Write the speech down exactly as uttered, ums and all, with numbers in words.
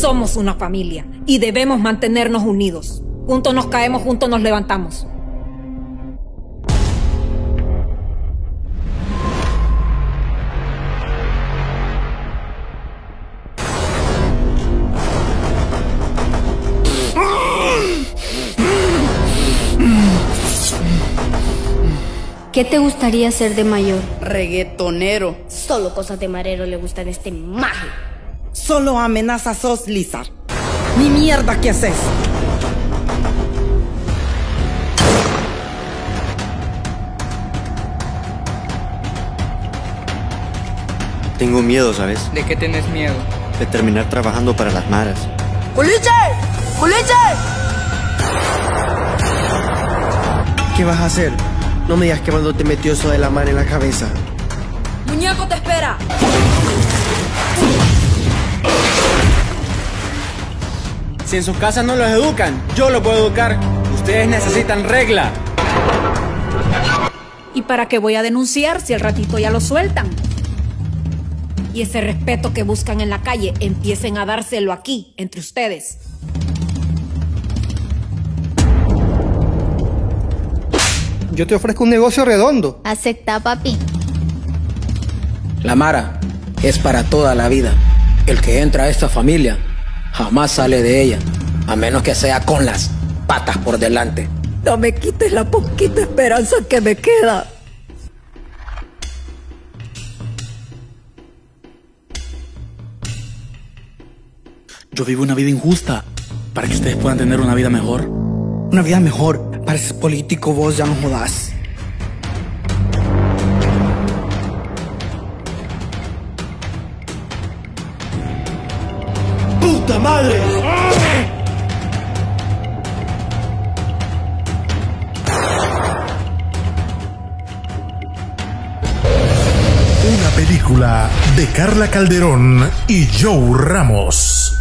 Somos una familia y debemos mantenernos unidos. Juntos nos caemos, juntos nos levantamos. ¿Qué te gustaría ser de mayor? Reggaetonero. Solo cosas de marero le gustan a este maje. Solo amenazas sos, Lizard. Ni mierda que haces. Tengo miedo, ¿sabes? ¿De qué tienes miedo? De terminar trabajando para las maras. ¡Culiche! ¡Culiche! ¿Qué vas a hacer? No me digas que Mando te metió eso de la mano en la cabeza. ¡Muñeco te espera! Si en sus casas no los educan, yo los puedo educar. Ustedes necesitan regla. ¿Y para qué voy a denunciar si al ratito ya lo sueltan? Y ese respeto que buscan en la calle, empiecen a dárselo aquí, entre ustedes. Yo te ofrezco un negocio redondo. Acepta, papi. La mara es para toda la vida. El que entra a esta familia jamás sale de ella, a menos que sea con las patas por delante. No me quites la poquita esperanza que me queda. Yo vivo una vida injusta para que ustedes puedan tener una vida mejor. Una vida mejor. Para ese político vos ya no jodás. ¡Puta madre! Una película de Carla Calderón y Joe Ramos.